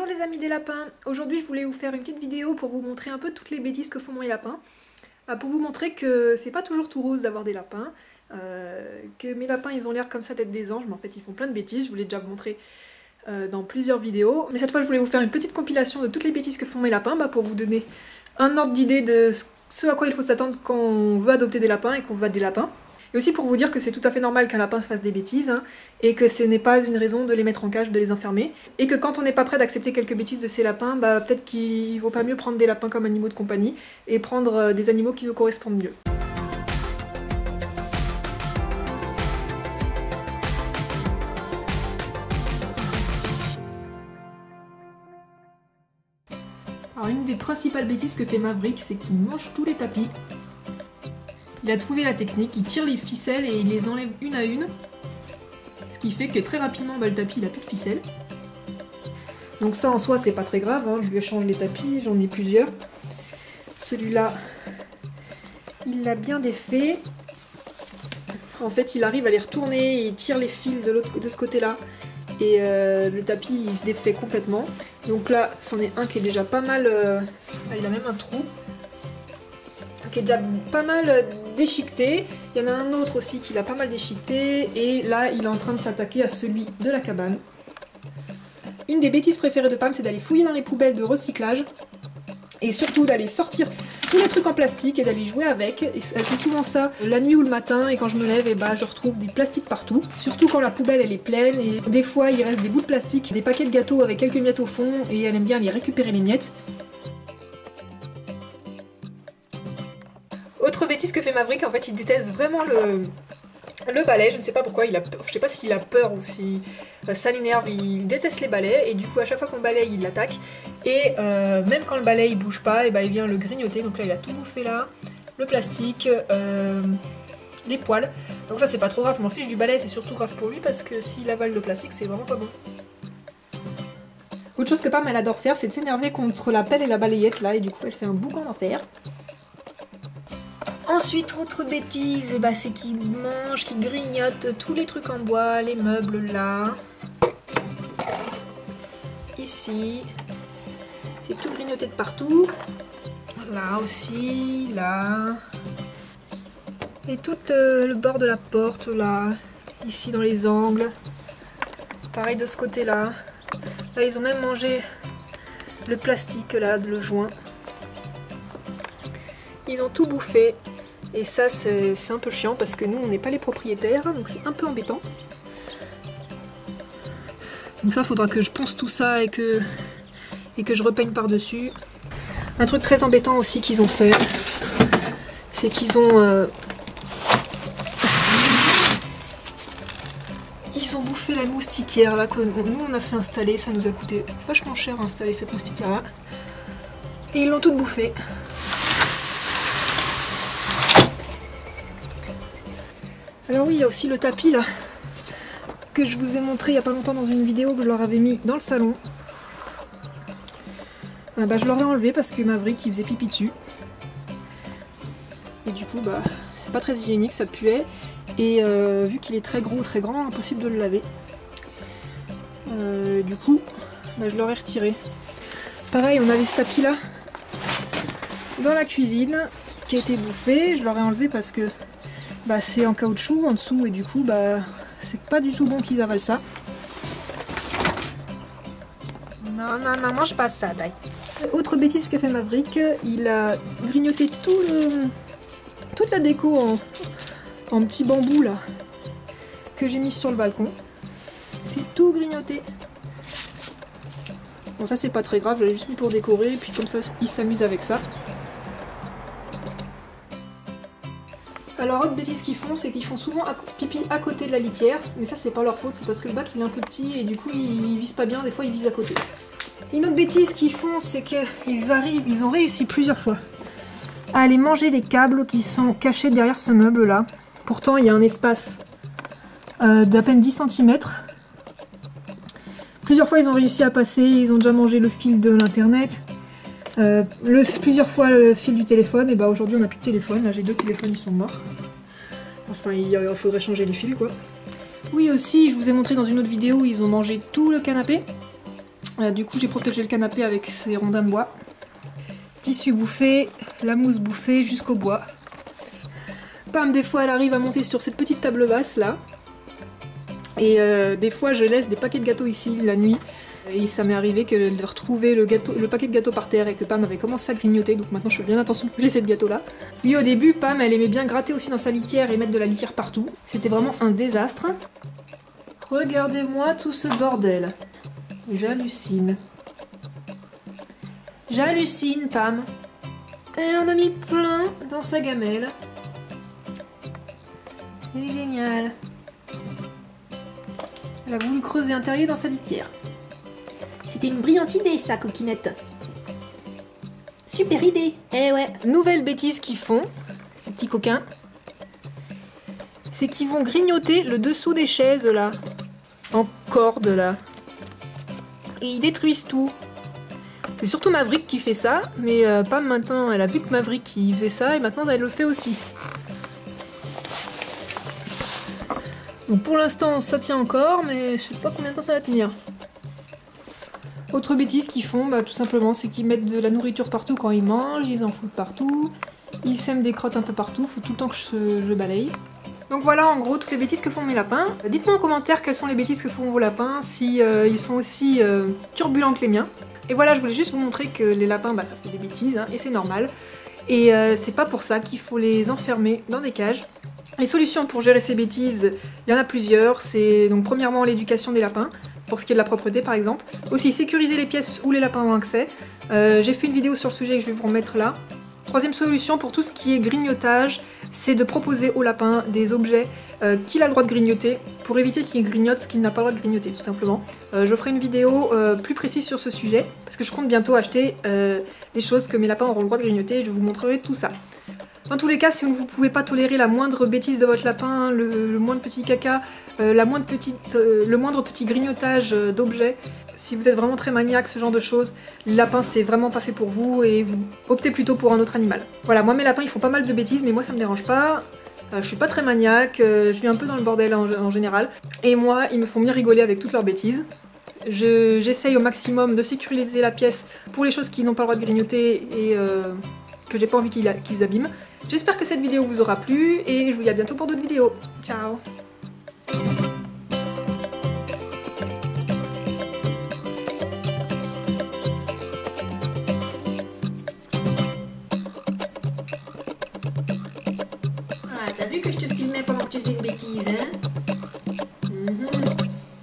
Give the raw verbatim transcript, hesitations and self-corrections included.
Bonjour les amis des lapins. Aujourd'hui je voulais vous faire une petite vidéo pour vous montrer un peu toutes les bêtises que font mes lapins. Euh, pour vous montrer que c'est pas toujours tout rose d'avoir des lapins, euh, que mes lapins ils ont l'air comme ça d'être des anges, mais en fait ils font plein de bêtises, je vous l'ai déjà montré euh, dans plusieurs vidéos. Mais cette fois je voulais vous faire une petite compilation de toutes les bêtises que font mes lapins, bah, pour vous donner un ordre d'idée de ce à quoi il faut s'attendre quand on veut adopter des lapins et qu'on veut des lapins. Et aussi pour vous dire que c'est tout à fait normal qu'un lapin fasse des bêtises, hein, et que ce n'est pas une raison de les mettre en cage, de les enfermer. Et que quand on n'est pas prêt d'accepter quelques bêtises de ces lapins, bah, peut-être qu'il vaut pas mieux prendre des lapins comme animaux de compagnie, et prendre euh, des animaux qui nous correspondent mieux. Alors une des principales bêtises que fait Maverick, c'est qu'il mange tous les tapis. Il a trouvé la technique, il tire les ficelles et il les enlève une à une. Ce qui fait que très rapidement, bah, le tapis il a plus de ficelles. Donc ça en soi c'est pas très grave, hein. Je lui échange les tapis, j'en ai plusieurs. Celui-là, il l'a bien défait. En fait il arrive à les retourner, il tire les fils de, l'autre, de ce côté-là. Et euh, le tapis il se défait complètement. Donc là c'en est un qui est déjà pas mal... Euh... Ah, il a même un trou. Qui est déjà pas mal déchiqueté. Il y en a un autre aussi qui l'a pas mal déchiqueté. Et là, il est en train de s'attaquer à celui de la cabane. Une des bêtises préférées de Pam, c'est d'aller fouiller dans les poubelles de recyclage. Et surtout d'aller sortir tous les trucs en plastique et d'aller jouer avec. Et elle fait souvent ça la nuit ou le matin. Et quand je me lève, et bah, je retrouve des plastiques partout. Surtout quand la poubelle elle est pleine. Et des fois, il reste des bouts de plastique, des paquets de gâteaux avec quelques miettes au fond. Et elle aime bien aller récupérer les miettes. Autre bêtise que fait Maverick, en fait il déteste vraiment le, le balai, je ne sais pas pourquoi, il a, je sais pas s'il a peur ou si ça l'énerve, il déteste les balais et du coup à chaque fois qu'on balaye il l'attaque et euh, même quand le balai il bouge pas, et bah, il vient le grignoter, donc là il a tout bouffé là, le plastique, euh, les poils, donc ça c'est pas trop grave, je m'en fiche du balai, c'est surtout grave pour lui parce que s'il avale le plastique c'est vraiment pas bon. Autre chose que Pam elle adore faire, c'est de s'énerver contre la pelle et la balayette là et du coup elle fait un boucan d'enfer. Ensuite, autre bêtise, eh ben, c'est qu'il mange, qu'il grignote tous les trucs en bois, les meubles là, ici, c'est tout grignoté de partout, là aussi, là, et tout euh, le bord de la porte là, ici dans les angles, pareil de ce côté là, là ils ont même mangé le plastique là, le joint, ils ont tout bouffé. Et ça c'est un peu chiant parce que nous on n'est pas les propriétaires, donc c'est un peu embêtant. Donc ça faudra que je ponce tout ça et que, et que je repeigne par dessus. Un truc très embêtant aussi qu'ils ont fait, c'est qu'ils ont... Euh, ils ont bouffé la moustiquaire là que nous on a fait installer, ça nous a coûté vachement cher à installer cette moustiquaire là. Et ils l'ont toute bouffée. Alors oui, il y a aussi le tapis là, que je vous ai montré il n'y a pas longtemps dans une vidéo que je leur avais mis dans le salon. Euh, bah, je l'aurais enlevé parce que Maverick il faisait pipi dessus. Et du coup, bah, c'est pas très hygiénique, ça puait. Et euh, vu qu'il est très gros, très grand, impossible de le laver. Euh, du coup, bah, je l'aurais retiré. Pareil, on avait ce tapis là, dans la cuisine, qui a été bouffé. Je l'aurais enlevé parce que... Bah, c'est en caoutchouc en dessous et du coup bah c'est pas du tout bon qu'ils avalent ça. Non non non, mange pas ça, Dai. Autre bêtise qu'a fait Maverick, il a grignoté tout le, toute la déco en, en petits bambous là que j'ai mis sur le balcon. C'est tout grignoté. Bon ça c'est pas très grave, je l'ai juste mis pour décorer et puis comme ça il s'amuse avec ça. Alors autre bêtise qu'ils font, c'est qu'ils font souvent pipi à côté de la litière, mais ça c'est pas leur faute, c'est parce que le bac il est un peu petit et du coup ils visent pas bien, des fois ils visent à côté. Et une autre bêtise qu'ils font, c'est qu'ils arrivent, ils ont réussi plusieurs fois à aller manger les câbles qui sont cachés derrière ce meuble là. Pourtant il y a un espace euh, d'à peine dix centimètres. Plusieurs fois ils ont réussi à passer, ils ont déjà mangé le fil de l'internet. Euh, le, plusieurs fois le fil du téléphone, et bah aujourd'hui on n'a plus de téléphone, là j'ai deux téléphones, ils sont morts. Enfin il, il faudrait changer les fils quoi. Oui aussi, je vous ai montré dans une autre vidéo, ils ont mangé tout le canapé. Euh, du coup j'ai protégé le canapé avec ces rondins de bois. Tissu bouffé, la mousse bouffée jusqu'au bois. Pam, des fois elle arrive à monter sur cette petite table basse là. Et euh, des fois je laisse des paquets de gâteaux ici la nuit. Et ça m'est arrivé que de retrouver le, gâteau, le paquet de gâteaux par terre et que Pam avait commencé à grignoter, donc maintenant je fais bien attention que j'ai ces gâteaux là. Oui, au début Pam elle aimait bien gratter aussi dans sa litière et mettre de la litière partout. C'était vraiment un désastre. Regardez-moi tout ce bordel. J'hallucine. J'hallucine Pam. Et on a mis plein dans sa gamelle. C'est génial. Elle a voulu creuser un terrier dans sa litière. C'était une brillante idée, ça, coquinette. Super idée. Eh ouais. Nouvelle bêtise qu'ils font, ces petits coquins, c'est qu'ils vont grignoter le dessous des chaises, là. En corde, là. Et ils détruisent tout. C'est surtout Maverick qui fait ça, mais euh, Pam, maintenant, elle a vu que Maverick, il faisait ça, et maintenant, elle le fait aussi. Donc pour l'instant, ça tient encore, mais je sais pas combien de temps ça va tenir. Autre bêtise qu'ils font, bah, tout simplement, c'est qu'ils mettent de la nourriture partout quand ils mangent, ils en foutent partout, ils sèment des crottes un peu partout, faut tout le temps que je, je balaye. Donc voilà en gros toutes les bêtises que font mes lapins. Dites-moi en commentaire quelles sont les bêtises que font vos lapins, si euh, ils sont aussi euh, turbulents que les miens. Et voilà, je voulais juste vous montrer que les lapins, bah, ça fait des bêtises, hein, et c'est normal. Et euh, c'est pas pour ça qu'il faut les enfermer dans des cages. Les solutions pour gérer ces bêtises, il y en a plusieurs. C'est donc premièrement l'éducation des lapins, pour ce qui est de la propreté par exemple. Aussi sécuriser les pièces où les lapins ont accès. Euh, J'ai fait une vidéo sur le sujet que je vais vous remettre là. Troisième solution pour tout ce qui est grignotage, c'est de proposer au lapin des objets euh, qu'il a le droit de grignoter pour éviter qu'il grignote ce qu'il n'a pas le droit de grignoter tout simplement. Euh, je ferai une vidéo euh, plus précise sur ce sujet parce que je compte bientôt acheter euh, des choses que mes lapins auront le droit de grignoter et je vous montrerai tout ça. Dans tous les cas, si vous ne pouvez pas tolérer la moindre bêtise de votre lapin, le, le moindre petit caca, euh, la moindre petite, euh, le moindre petit grignotage euh, d'objets, si vous êtes vraiment très maniaque, ce genre de choses, les lapins c'est vraiment pas fait pour vous et vous optez plutôt pour un autre animal. Voilà, moi mes lapins ils font pas mal de bêtises mais moi ça me dérange pas. Euh, je suis pas très maniaque, euh, je suis un peu dans le bordel en, en général. Et moi ils me font bien rigoler avec toutes leurs bêtises. J'essaye au maximum de sécuriser la pièce pour les choses qui n'ont pas le droit de grignoter et euh, que j'ai pas envie qu'ils qu'ils abîment. J'espère que cette vidéo vous aura plu et je vous dis à bientôt pour d'autres vidéos. Ciao!